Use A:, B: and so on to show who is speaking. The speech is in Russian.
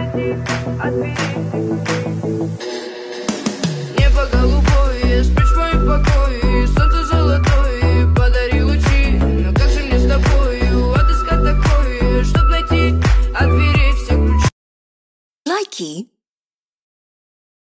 A: Небо голубое, спишь в моем покое, солнце золотое, подари лучи. Но как же мне с тобою отыскать такое, чтоб найти от дверей все ключи?
B: Likey.